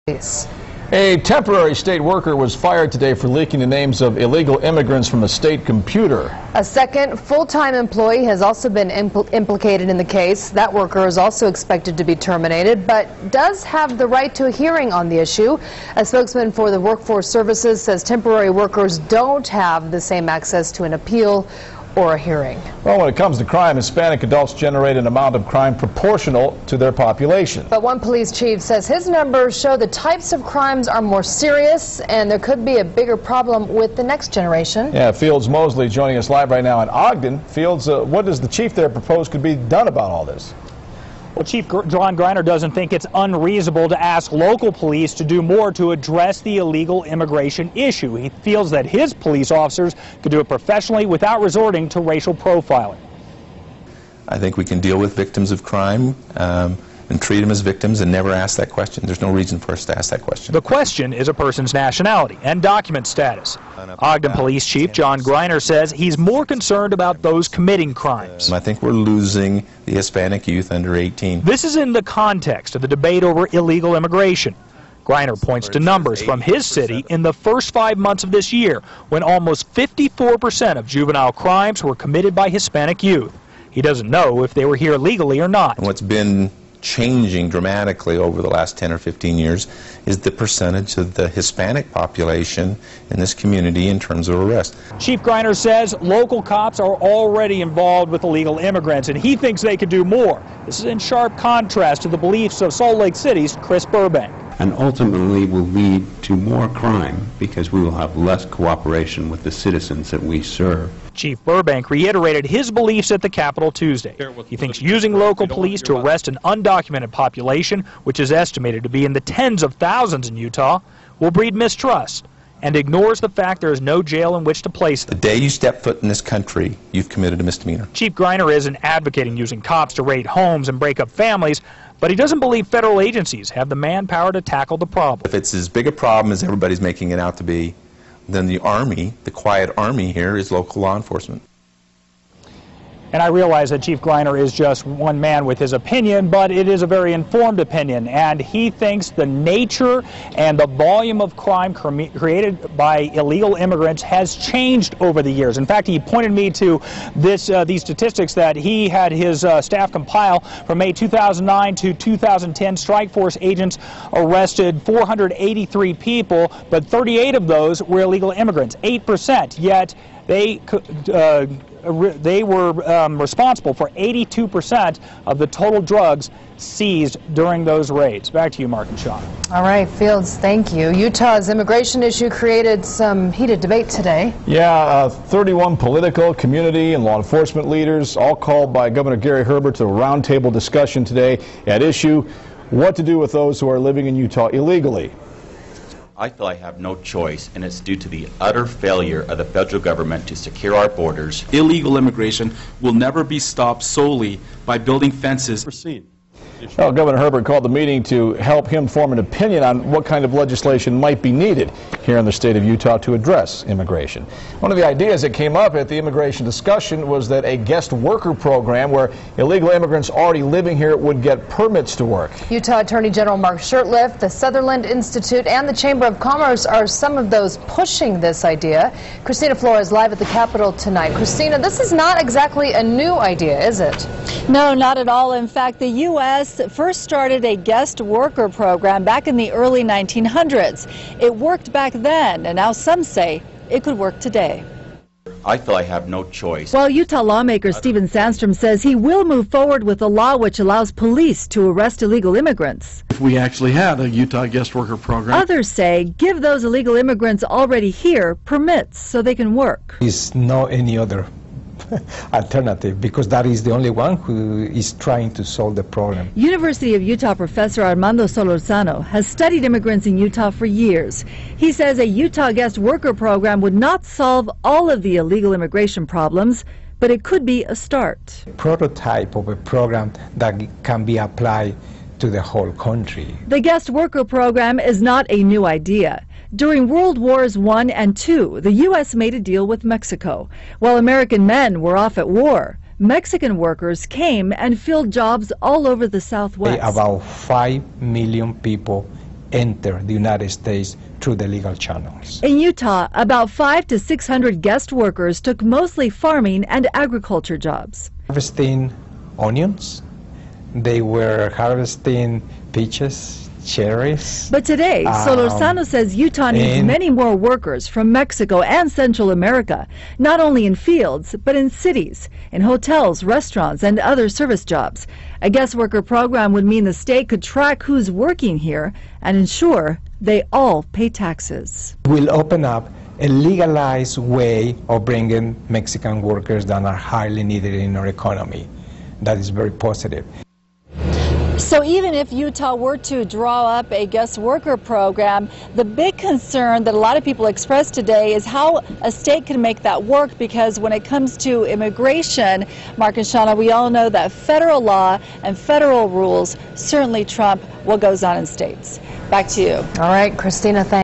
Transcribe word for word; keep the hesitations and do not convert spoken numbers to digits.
A temporary state worker was fired today for leaking the names of illegal immigrants from a state computer. A second full-time employee has also been impl implicated in the case. That worker is also expected to be terminated, but does have the right to a hearing on the issue. A spokesman for the Workforce Services says temporary workers don't have the same access to an appeal or a hearing. Well, when it comes to crime, Hispanic adults generate an amount of crime proportional to their population. But one police chief says his numbers show the types of crimes are more serious and there could be a bigger problem with the next generation. Yeah, Fields Mosley joining us live right now in Ogden. Fields, uh, what does the chief there propose could be done about all this? Well, Chief John Greiner doesn't think it's unreasonable to ask local police to do more to address the illegal immigration issue. He feels that his police officers could do it professionally without resorting to racial profiling. I think we can deal with victims of crime um, and treat them as victims and never ask that question. There's no reason for us to ask that question. The question is a person's nationality and document status. Ogden Police Chief John Greiner says he's more concerned about those committing crimes. I think we're losing the Hispanic youth under eighteen. This is in the context of the debate over illegal immigration. Greiner points to numbers from his city in the first five months of this year, when almost fifty-four percent of juvenile crimes were committed by Hispanic youth. He doesn't know if they were here legally or not. What's been changing dramatically over the last ten or fifteen years is the percentage of the Hispanic population in this community in terms of arrest. Chief Greiner says local cops are already involved with illegal immigrants, and he thinks they could do more. This is in sharp contrast to the beliefs of Salt Lake City's Chris Burbank. And ultimately will lead to more crime because we will have less cooperation with the citizens that we serve. Chief Burbank reiterated his beliefs at the Capitol Tuesday. He thinks using local police to arrest an undocumented population, which is estimated to be in the tens of thousands in Utah, will breed mistrust, and ignores the fact there is no jail in which to place them. The day you step foot in this country, you've committed a misdemeanor. Chief Greiner isn't advocating using cops to raid homes and break up families, but he doesn't believe federal agencies have the manpower to tackle the problem. If it's as big a problem as everybody's making it out to be, then the Army, the quiet Army here, is local law enforcement. And I realize that Chief Greiner is just one man with his opinion, but it is a very informed opinion, and he thinks the nature and the volume of crime created by illegal immigrants has changed over the years. In fact, he pointed me to this, uh, these statistics that he had his uh, staff compile. From May two thousand nine to two thousand ten, Strike Force agents arrested four hundred eighty-three people, but thirty-eight of those were illegal immigrants, eight percent, yet they uh, they were um, responsible for eighty-two percent of the total drugs seized during those raids. Back to you, Mark and Sean. All right, Fields, thank you. Utah's immigration issue created some heated debate today. Yeah, uh, thirty-one political, community, and law enforcement leaders all called by Governor Gary Herbert to a roundtable discussion today at issue what to do with those who are living in Utah illegally. I feel I have no choice, and it's due to the utter failure of the federal government to secure our borders. Illegal immigration will never be stopped solely by building fences. Proceed. Well, Governor Herbert called the meeting to help him form an opinion on what kind of legislation might be needed here in the state of Utah to address immigration. One of the ideas that came up at the immigration discussion was that a guest worker program where illegal immigrants already living here would get permits to work. Utah Attorney General Mark Shurtleff, the Sutherland Institute, and the Chamber of Commerce are some of those pushing this idea. Christina Flores live at the Capitol tonight. Christina, this is not exactly a new idea, is it? No, not at all. In fact, the U S first started a guest worker program back in the early nineteen hundreds. It worked back then, and now some say it could work today. I feel I have no choice. While Utah lawmaker Stephen Sandstrom says he will move forward with a law which allows police to arrest illegal immigrants. If we actually had a Utah guest worker program. Others say give those illegal immigrants already here permits so they can work. There's no any other alternative, because that is the only one who is trying to solve the problem. University of Utah professor Armando Solorzano has studied immigrants in Utah for years. He says a Utah guest worker program would not solve all of the illegal immigration problems, but it could be a start. A prototype of a program that can be applied to the whole country. The guest worker program is not a new idea. During World Wars One and Two, the U S made a deal with Mexico. While American men were off at war, Mexican workers came and filled jobs all over the Southwest. About five million people enter the United States through the legal channels. In Utah, about five to six hundred guest workers took mostly farming and agriculture jobs. Harvesting onions, they were harvesting peaches, cherries. But today, um, Solorzano says Utah needs many more workers from Mexico and Central America, not only in fields, but in cities, in hotels, restaurants, and other service jobs. A guest worker program would mean the state could track who's working here and ensure they all pay taxes. Will open up a legalized way of bringing Mexican workers that are highly needed in our economy. That is very positive. So even if Utah were to draw up a guest worker program, the big concern that a lot of people expressed today is how a state can make that work, because when it comes to immigration, Mark and Shauna, we all know that federal law and federal rules certainly trump what goes on in states. Back to you. All right, Christina, thanks.